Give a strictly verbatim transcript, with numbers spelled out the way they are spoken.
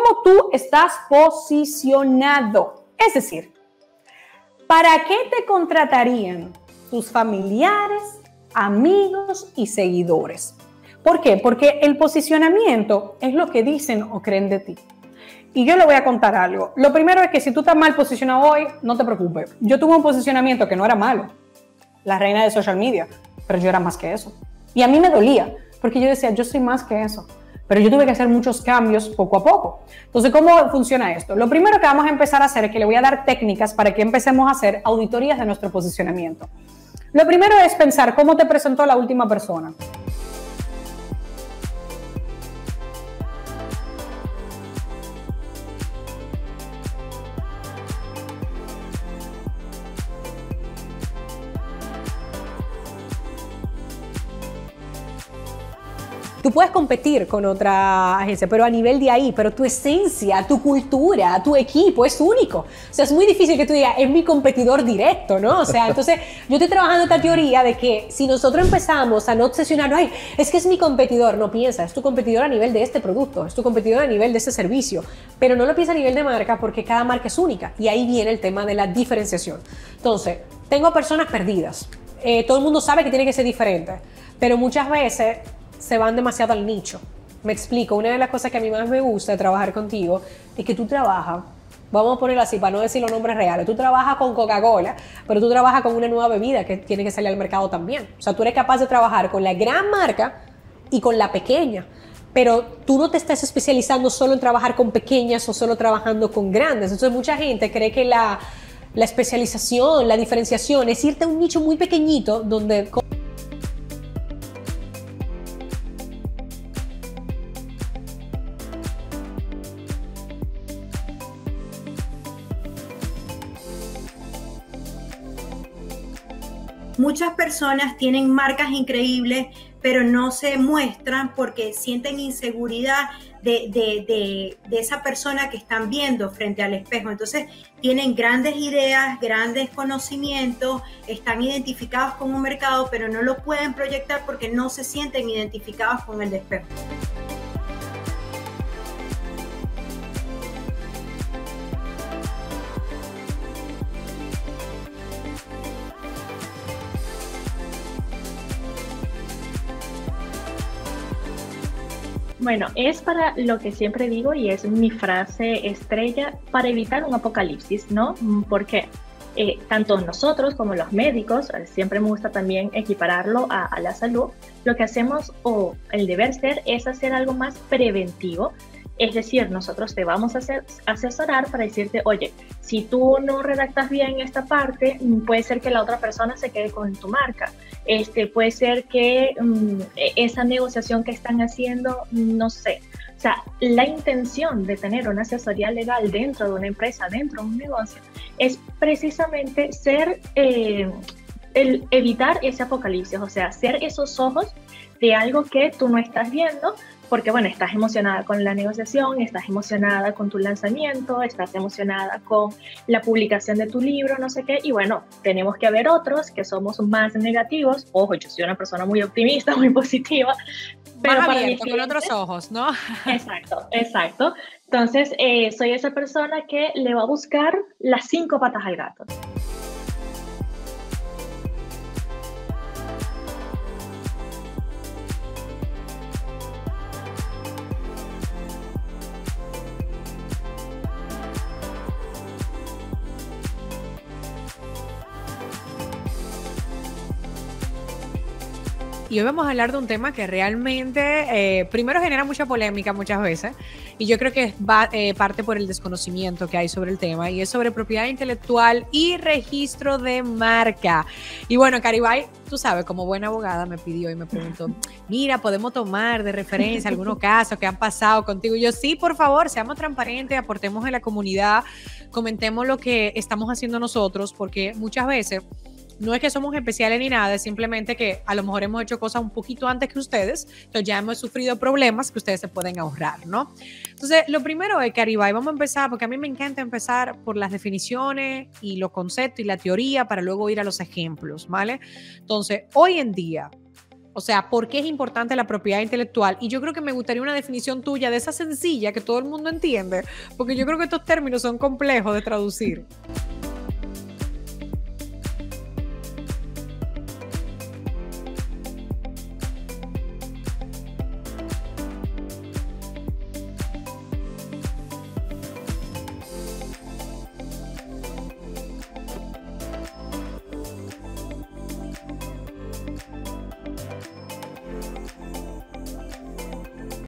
cómo tú estás posicionado. Es decir, ¿para qué te contratarían tus familiares, amigos y seguidores? ¿Por qué? Porque el posicionamiento es lo que dicen o creen de ti. Y yo le voy a contar algo. Lo primero es que si tú estás mal posicionado hoy, no te preocupes. Yo tuve un posicionamiento que no era malo, la reina de social media, pero yo era más que eso. Y a mí me dolía, porque yo decía, yo soy más que eso. Pero yo tuve que hacer muchos cambios poco a poco. Entonces, ¿cómo funciona esto? Lo primero que vamos a empezar a hacer es que le voy a dar técnicas para que empecemos a hacer auditorías de nuestro posicionamiento. Lo primero es pensar cómo te presentó la última persona. Tú puedes competir con otra agencia, pero a nivel de ahí, pero tu esencia, tu cultura, tu equipo es único. O sea, es muy difícil que tú digas, es mi competidor directo, ¿no? O sea, entonces yo estoy trabajando esta teoría de que si nosotros empezamos a no obsesionarnos, ay, es que es mi competidor, no piensa, es tu competidor a nivel de este producto, es tu competidor a nivel de este servicio, pero no lo piensa a nivel de marca porque cada marca es única y ahí viene el tema de la diferenciación. Entonces, tengo personas perdidas, eh, todo el mundo sabe que tiene que ser diferente, pero muchas veces se van demasiado al nicho. Me explico, una de las cosas que a mí más me gusta de trabajar contigo es que tú trabajas, vamos a ponerlo así para no decir los nombres reales, tú trabajas con Coca-Cola, pero tú trabajas con una nueva bebida que tiene que salir al mercado también. O sea, tú eres capaz de trabajar con la gran marca y con la pequeña, pero tú no te estás especializando solo en trabajar con pequeñas o solo trabajando con grandes. Entonces mucha gente cree que la, la especialización, la diferenciación es irte a un nicho muy pequeñito donde... Muchas personas tienen marcas increíbles, pero no se muestran porque sienten inseguridad de, de, de, de esa persona que están viendo frente al espejo. Entonces tienen grandes ideas, grandes conocimientos, están identificados con un mercado, pero no lo pueden proyectar porque no se sienten identificados con el espejo. Bueno, es para lo que siempre digo y es mi frase estrella para evitar un apocalipsis, ¿no? Porque eh, tanto nosotros como los médicos, siempre me gusta también equipararlo a, a la salud, lo que hacemos o el deber ser es hacer algo más preventivo. Es decir, nosotros te vamos a hacer, asesorar para decirte, oye, si tú no redactas bien esta parte, puede ser que la otra persona se quede con tu marca. Este, puede ser que um, esa negociación que están haciendo, no sé. O sea, la intención de tener una asesoría legal dentro de una empresa, dentro de un negocio, es precisamente ser, eh, el evitar ese apocalipsis, o sea, ser esos ojos de algo que tú no estás viendo, porque bueno, estás emocionada con la negociación, estás emocionada con tu lanzamiento, estás emocionada con la publicación de tu libro, no sé qué, y bueno, tenemos que haber otros que somos más negativos. Ojo, yo soy una persona muy optimista, muy positiva, pero más para abierto, mis con clientes, otros ojos, ¿no? Exacto, exacto. Entonces, eh, soy esa persona que le va a buscar las cinco patas al gato. Y hoy vamos a hablar de un tema que realmente, eh, primero genera mucha polémica muchas veces, y yo creo que va eh, parte por el desconocimiento que hay sobre el tema, y es sobre propiedad intelectual y registro de marca. Y bueno, Caribay, tú sabes, como buena abogada me pidió y me preguntó, mira, ¿podemos tomar de referencia algunos casos que han pasado contigo? Y yo, sí, por favor, seamos transparentes, aportemos en la comunidad, comentemos lo que estamos haciendo nosotros, porque muchas veces no es que somos especiales ni nada, es simplemente que a lo mejor hemos hecho cosas un poquito antes que ustedes, entonces ya hemos sufrido problemas que ustedes se pueden ahorrar, ¿no? Entonces, lo primero es que, Caribay, vamos a empezar, porque a mí me encanta empezar por las definiciones y los conceptos y la teoría para luego ir a los ejemplos, ¿vale? Entonces, hoy en día, O sea, ¿por qué es importante la propiedad intelectual? Y yo creo que me gustaría una definición tuya de esa sencilla que todo el mundo entiende, porque yo creo que estos términos son complejos de traducir.